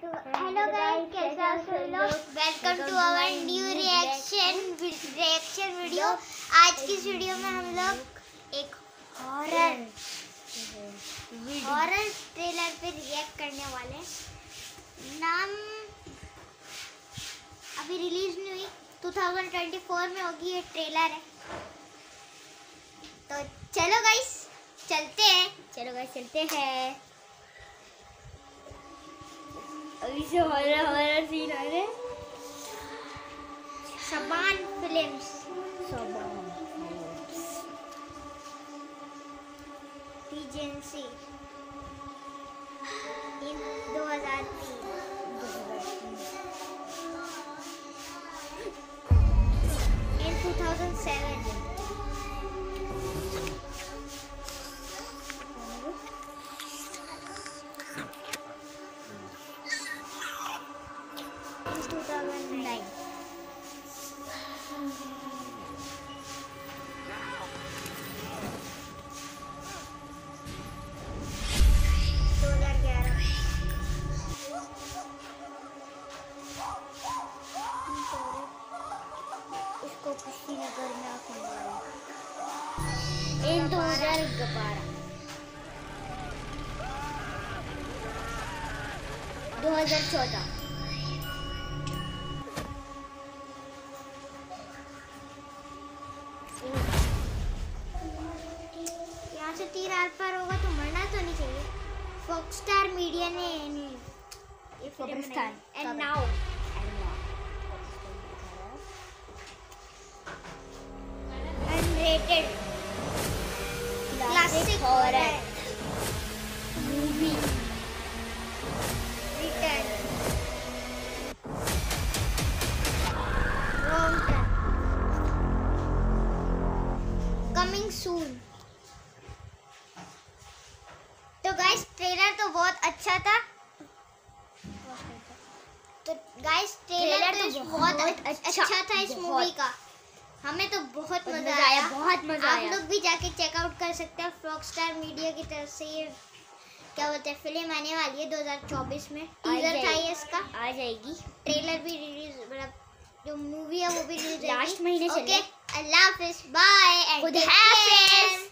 Hello guys, कैसे आप सब लोग? Welcome to our new reaction video. आज की इस वीडियो में हम लोग एक हॉरर ट्रेलर पे रिएक्ट करने वाले हैं। नाम अभी रिलीज नहीं हुई, 2024 में होगी। ये ट्रेलर है, तो चलो गाइस चलते हैं। अभी से हॉरर सीन आ रहे। Shaban films agency in 2003 in 2007 2009 इसको कुशीनगर में इन 2012 2014 यहाँ से 3 आर पार होगा तो मरना तो नहीं चाहिए। फॉक्स स्टार मीडिया ने ये फिल्म बनाई। And now unrated classic horror movie return coming soon. तो गाइस ट्रेलर तो बहुत अच्छा था। तो गाइस ट्रेलर तो बहुत अच्छा था इस मूवी का। हमें तो बहुत मजा आया। आप लोग भी जाके चेकआउट कर सकते हैं। फॉक्स स्टार मीडिया की तरफ से ये क्या बोलते हैं फिल्म आने वाली है 2024 में। टीजर था ये, इसका आ जाएगी। ट्रेलर भी रिलीज, मतलब जो मूवी है वो भी रिलीज लास्ट महीने चले। अल्लाह हाफिज, बाय एंड टेक केयर।